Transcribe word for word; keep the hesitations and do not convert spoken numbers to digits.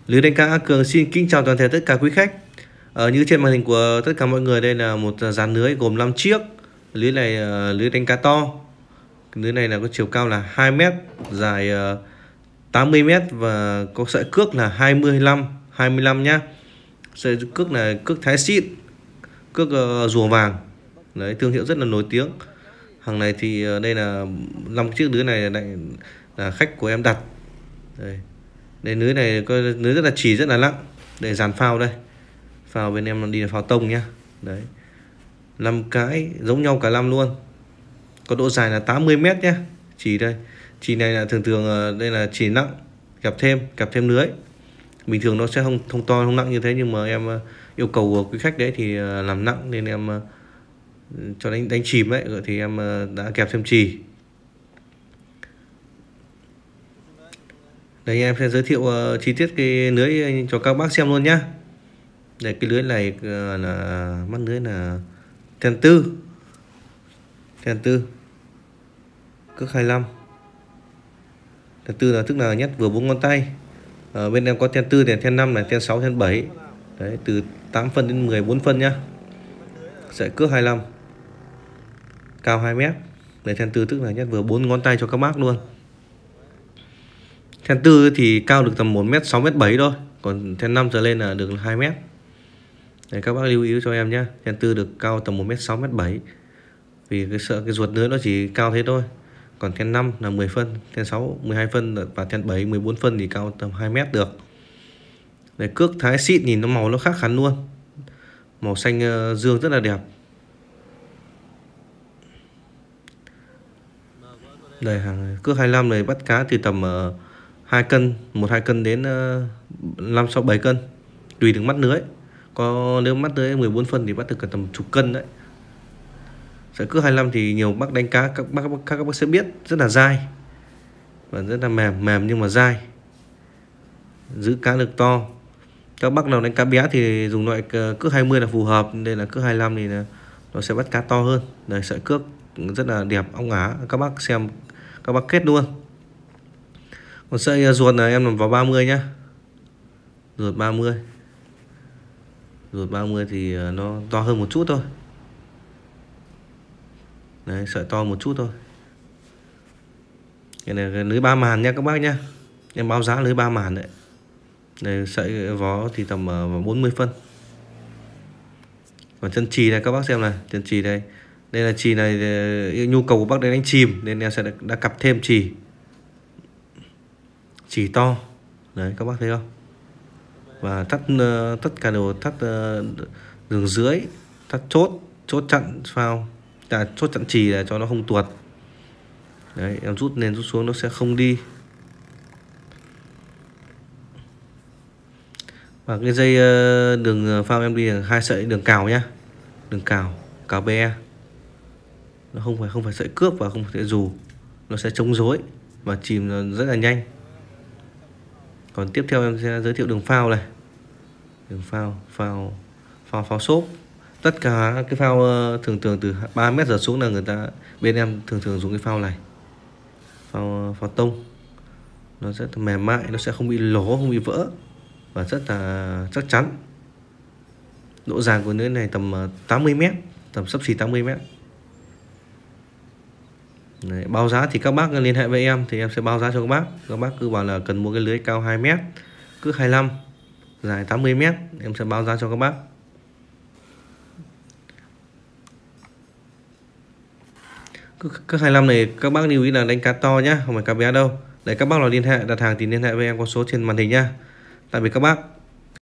Lưới đánh cá A Cường xin kính chào toàn thể tất cả quý khách. Ờ, như trên màn hình của tất cả mọi người, đây là một dàn lưới gồm năm chiếc. Lưới này uh, lưới đánh cá to. Lưới này là có chiều cao là hai mét, dài uh, tám mươi mét và có sợi cước là hai mươi lăm hai mươi lăm nhá. Sợi cước là cước Thái xịn, cước uh, rùa vàng. Đấy, thương hiệu rất là nổi tiếng. Hàng này thì uh, đây là năm chiếc lưới này là, là khách của em đặt. Đây. Đây lưới này có lưới rất là chì, rất là nặng. Để dàn phao đây. Phao bên em đi là phao tông nhá. Đấy. năm cái giống nhau cả năm luôn. Có độ dài là tám mươi mét nhá. Chì đây. Chì này là thường thường đây là chì nặng, kẹp thêm, kẹp thêm lưới. Bình thường nó sẽ không không to không nặng như thế, nhưng mà em yêu cầu của quý khách đấy thì làm nặng nên em cho đánh đánh chìm đấy, rồi thì em đã kẹp thêm chì. Đây em sẽ giới thiệu uh, chi tiết cái lưới cho các bác xem luôn nhá. Đây cái lưới này uh, là mắt lưới là then tư. Then tư. Cước hai mươi lăm. Then tư là tức là nhét vừa bốn ngón tay. Ở bên em có then tư, then năm này, then sáu, then bảy. Đấy, từ tám phân đến mười bốn phân nhá. Sợi cước hai mươi lăm. Cao hai mét. Đây then tư tức là nhét vừa bốn ngón tay cho các bác luôn. Then tư thì cao được tầm một mét sáu, mét bảy thôi. Còn then năm trở lên là được hai mét. Đấy, các bác lưu ý cho em nhé. Then tư được cao tầm một mét sáu, mét bảy. Vì cái sợ cái ruột lưới nó chỉ cao thế thôi. Còn then năm là mười phân, then sáu mười hai phân và then bảy mười bốn phân thì cao tầm hai mét được. Đấy, cước Thái xịn, nhìn nó màu nó khác hẳn luôn. Màu xanh uh, dương rất là đẹp. Đây, hàng cước hai mươi lăm này bắt cá từ tầm uh, hai cân, một hai cân đến uh, năm sáu bảy cân, tùy từng mắt lưới. Có nếu mắt lưới mười bốn phân thì bắt được cả tầm chục cân đấy. Sợi cước hai mươi lăm thì nhiều bác đánh cá các bác các, các bác sẽ biết rất là dai và rất là mềm, mềm nhưng mà dai, giữ cá được to. Các bác nào đánh cá bé thì dùng loại cước hai mươi là phù hợp. Đây là cước hai mươi lăm thì nó sẽ bắt cá to hơn. Đây, sợi cước rất là đẹp, óng ả, các bác xem các bác kết luôn. Còn sợi ruột là em làm vào ba mươi nhá. Ruột ba mươi. Ruột ba mươi thì nó to hơn một chút thôi. Đấy, sợi to một chút thôi. Cái này cái lưới ba màn nha các bác nhá. Em báo giá lưới ba màn đấy. Đây, sợi vó thì tầm bốn mươi phân. Còn chân chì này các bác xem này, chân chì đây. Đây là chì này, nhu cầu của bác đánh chìm nên em sẽ đã, đã cặp thêm chì. Chì to. Đấy, các bác thấy không? Và thắt uh, tất cả đều thắt uh, đường dưới, thắt chốt, chốt chặn phao, à, chốt chặn chì là cho nó không tuột. Đấy, em rút lên rút xuống nó sẽ không đi. Và cái dây uh, đường phao em đi là hai sợi đường cào nhá, đường cào, cào be. Nó không phải không phải sợi cước và không phải sợi dù, nó sẽ chống rối và chìm rất là nhanh. Còn tiếp theo em sẽ giới thiệu đường phao này. Đường phao, phao, phao, phao xốp. Tất cả cái phao thường thường từ ba mét giờ xuống là người ta bên em thường thường dùng cái phao này. Phao, phao tông. Nó rất là mềm mại, nó sẽ không bị lố, không bị vỡ và rất là chắc chắn. Độ dài của lưới này tầm tám mươi mét, tầm xấp xỉ tám mươi mét. Đấy, báo giá thì các bác liên hệ với em thì em sẽ báo giá cho các bác. Các bác cứ bảo là cần mua cái lưới cao hai mét, cước hai mươi lăm, dài tám mươi mét, em sẽ báo giá cho các bác. Cước hai mươi lăm này các bác lưu ý là đánh cá to nhá, không phải cá bé đâu. Đấy, các bác nào liên hệ đặt hàng thì liên hệ với em qua số trên màn hình nhá. Tạm biệt các bác.